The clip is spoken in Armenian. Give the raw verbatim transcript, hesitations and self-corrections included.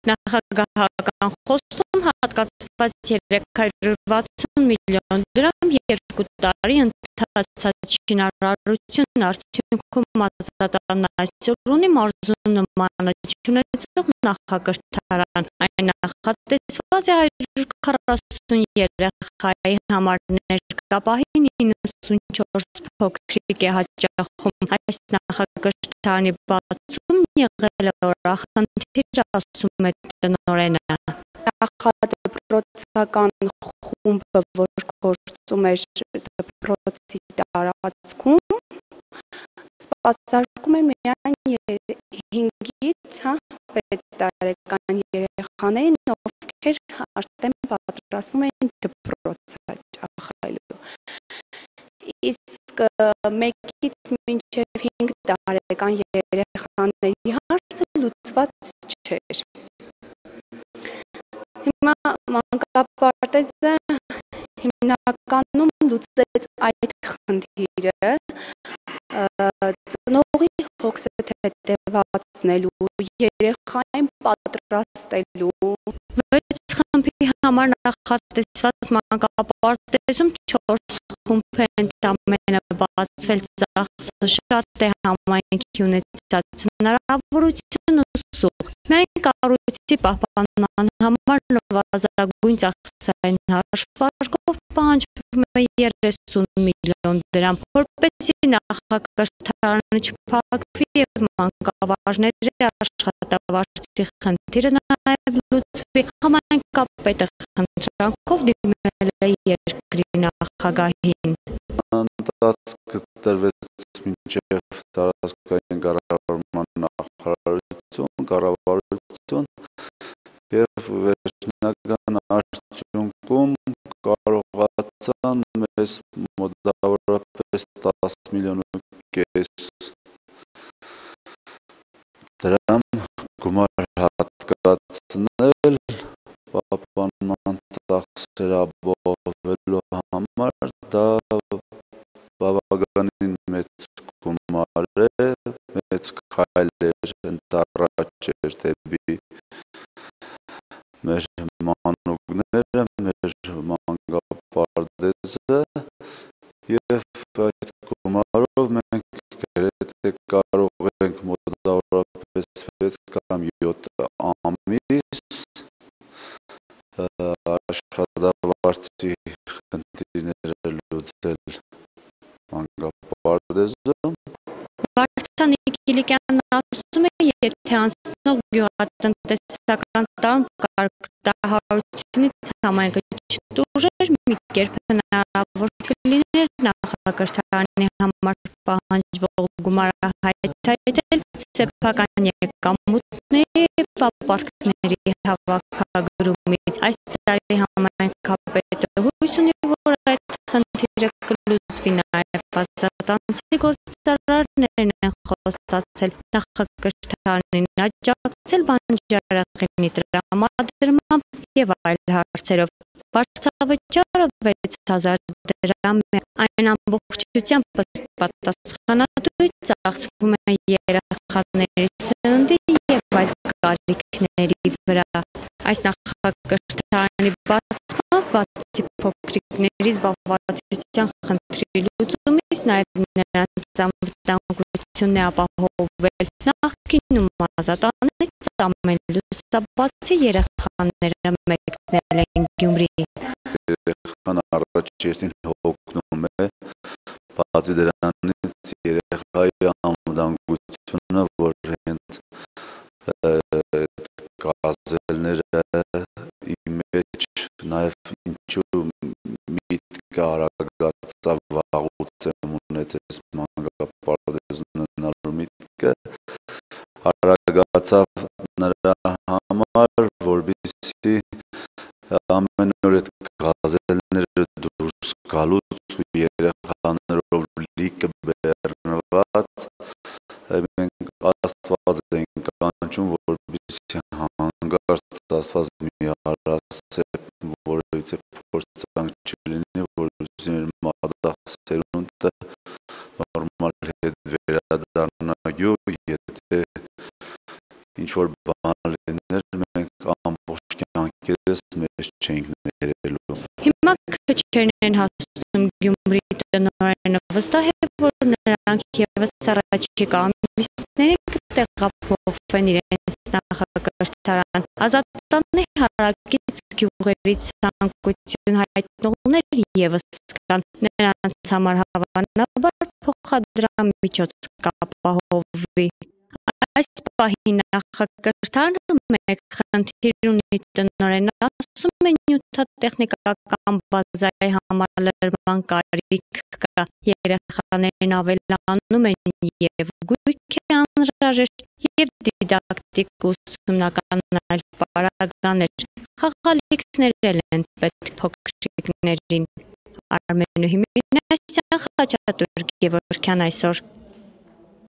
Նախագահական խոստում հատկացված երեք հարյուր վաթսուն միլիոն դրամ երկու տարի ընթացած շինարարություն արդյունքում ազատան այսօր ունի մարզում նմանը չունեցող նախակրթարան։ Այն նախատեսված է հարյուր քառասուն երեխայի համար, ներկապահին իննսունչորս փոքրիկ է հաճախում։ Այս նախակրթարանի բացումն եղել է օրախնդիր, ասում է տնօրենը։ Նախադպրոցական խումբը, որ գործում էր դպրոցի տարածքում, սպասարկում է միայն հինգից վեց տարեկան երեխաներին, ովքեր արդեն պատրաստվում են դպրոց հաճախելու։ Իսկ մեկից մինչև հինգ տարեկան երեխաների հարցը լուծված չէր։ Հիմա մանկապարտեզը հիմնականում լուծեց այդ խնդիրը, ծնողի հոգսը հետևացնելու, երեխային պատրաստելու։ Վեց խմբի համար նախատեսված մանկապարտեզում չորս խումբ է ընդամենը բացվել, ծախսը շատ է համայնքի ունեցած հնարավորությունը սուղ։ Միայն կառույցի պահպանման համար նվազագույն ծախսային հաշվարկով պահանջվում է երեսուն միլիոն դրամ, որպեսզի նախակրթարանը չփակվի և մանկավարժների աշխատավարձի խնդիրը նաև լուծվի։ Համայնքապետը խնդրանքով դիմել է երկրի նախագահին։ Ընթացքը տրվեց մինչև տարածքային կառավարման նախարարություն, կառավարություն և վերջնական արդյունքում կարողացան մեզ մոտավորապես տասը միլիոն ու կես դրամ գումար հատկացնել պահպանման ծախսերը ապահովելու համար։ Դա բավականին մեծ գումար է, մեծ քայլ էր ընդառաջ էր դեպի մեր մանուկները, մեր մանկապարտեզը, և այդ գումարով մենք գրեթե կարող ենք մոտավորապես վեց կամ յոթ ամիս աշխատավարձի խնդիրները լուծել մանկապարտեզում։ Վարդան Կիլիկյանն ասում է, եթե անցնող գյուղատնտեսական տարում կարգտահարությունից համայնքը չտուժեր, մի կերպ հնարավոր կլիներ նախակրթարանի համար պահանջվող գումարը հայթայթել սեփական եկամուտների պապարկների հավաքագրումից։ Այս տարի համայնքապետը հույս ունի, որ այդ խնդիրը կլուծվի նաև ազատանցի գործարարներն են խոստացել նախակրթարանին աջակցել բանջարեղենի տրամադրմամբ և այլ հարցերով։ Վարձավճարը վեց հազար դրամ է, այն ամբողջությամբ ըստ պատասխանատուի ծախսվում է երեխաների սննդի և այլ կարիքների վրա։ Այս նախակրթարանի բացմամբ, բացի փոքրիկների զբաղվածության խնդրի լուծումից, նաև նրանց անվտանգությունն է ապահովել։ Նախկինում ազատանից ամեն լուսաբացի երեխաները մեկնել են Գյումրի։ Երեխան առաջերտին հոգնում է, բացի դրանից երեխայի անվտանգությունը, որ հենց գազելները image նաև ինչու միտքը արագացավ վաղուց եմ ունեցես մանկապարտեզում ունենալու միտքը արագացավ նրա համար, որպեսզի ամեն օր այդ գազելները դուրս գալուց ու երեխաներով լիքը բեռնված մենք աստված ենք կանչում, որպեսզի հանգարց աստված մի հարասեպ որևիցե փորձանք չլինի, որպեսզի մեր մատաղսերունդը նորմալ հետ վերադառնա գյուղ, եթե ինչ-որ բան լիներ, մենք ընկերս մեջ չենք ներելու։ Հիմա քչերն են հասնում Գյումրի տնօրենը, վստահ է, որ նրանք ևս առաջիկա ամիսներին կտեղափոխվեն իրենց նախակրթարան։ Ազատանի հարակից գյուղերից ցանկություն հայտնողներ ևս կան, նրանց համար հավանաբար փոխադրամիջոց կապահովվի։ Այս պահին նախակրթարանը մեկ խնդիր ունի, տնօրենը ասում է նյութատեխնիկական բազայի համալրման կարիք կա, երեխաներն ավելանում են և գույք է անհրաժեշտ և դիդակտիկ ուսումնական այլ պարագաներ, խաղալիքներ էլ են պետք փոքրիկներին։ Արմենուհի Մինասյան, Խաչատուր Գևորգյան այսօր։